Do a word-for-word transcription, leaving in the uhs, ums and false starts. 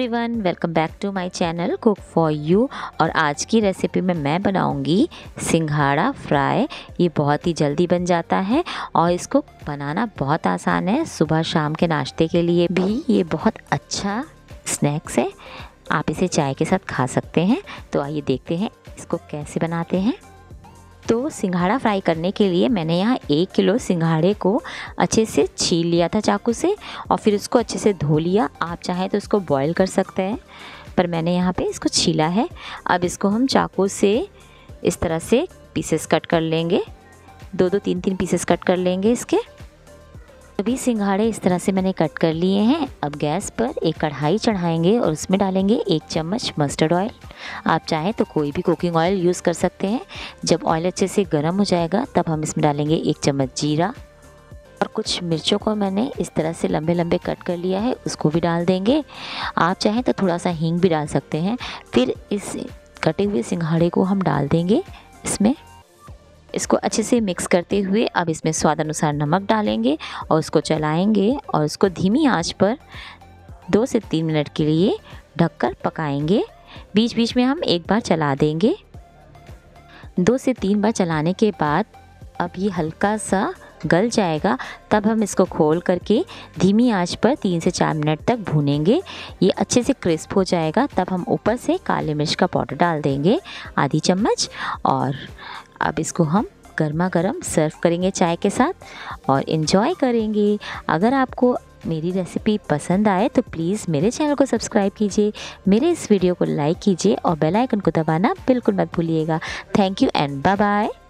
Everyone, welcome back to my channel cook for you. और आज की रेसिपी में मैं बनाऊंगी सिंघाड़ा फ्राई। ये बहुत ही जल्दी बन जाता है और इसको बनाना बहुत आसान है। सुबह शाम के नाश्ते के लिए भी ये बहुत अच्छा स्नैक्स है। आप इसे चाय के साथ खा सकते हैं। तो आइए देखते हैं इसको कैसे बनाते हैं। तो सिंघाड़ा फ्राई करने के लिए मैंने यहाँ एक किलो सिंघाड़े को अच्छे से छील लिया था चाकू से और फिर उसको अच्छे से धो लिया। आप चाहें तो इसको बॉईल कर सकते हैं, पर मैंने यहाँ पे इसको छीला है। अब इसको हम चाकू से इस तरह से पीसेस कट कर लेंगे। दो दो तीन तीन पीसेस कट कर लेंगे इसके। सभी सिंघाड़े इस तरह से मैंने कट कर लिए हैं। अब गैस पर एक कढ़ाई चढ़ाएंगे और उसमें डालेंगे एक चम्मच मस्टर्ड ऑयल। आप चाहें तो कोई भी कुकिंग ऑयल यूज़ कर सकते हैं। जब ऑयल अच्छे से गर्म हो जाएगा तब हम इसमें डालेंगे एक चम्मच जीरा और कुछ मिर्चों को मैंने इस तरह से लंबे लंबे कट कर लिया है, उसको भी डाल देंगे। आप चाहें तो थोड़ा सा हींग भी डाल सकते हैं। फिर इस कटे हुए सिंघाड़े को हम डाल देंगे इसमें। इसको अच्छे से मिक्स करते हुए अब इसमें स्वाद अनुसार नमक डालेंगे और उसको चलाएंगे और उसको धीमी आंच पर दो से तीन मिनट के लिए ढककर पकाएंगे। बीच बीच में हम एक बार चला देंगे। दो से तीन बार चलाने के बाद अब ये हल्का सा गल जाएगा, तब हम इसको खोल करके धीमी आंच पर तीन से चार मिनट तक भूनेंगे। ये अच्छे से क्रिस्प हो जाएगा, तब हम ऊपर से काले मिर्च का पाउडर डाल देंगे आधी चम्मच। और अब इसको हम गर्मा गर्म सर्व करेंगे चाय के साथ और इन्जॉय करेंगे। अगर आपको मेरी रेसिपी पसंद आए तो प्लीज़ मेरे चैनल को सब्सक्राइब कीजिए, मेरे इस वीडियो को लाइक कीजिए और बेल आइकन को दबाना बिल्कुल मत भूलिएगा। Thank you and bye bye.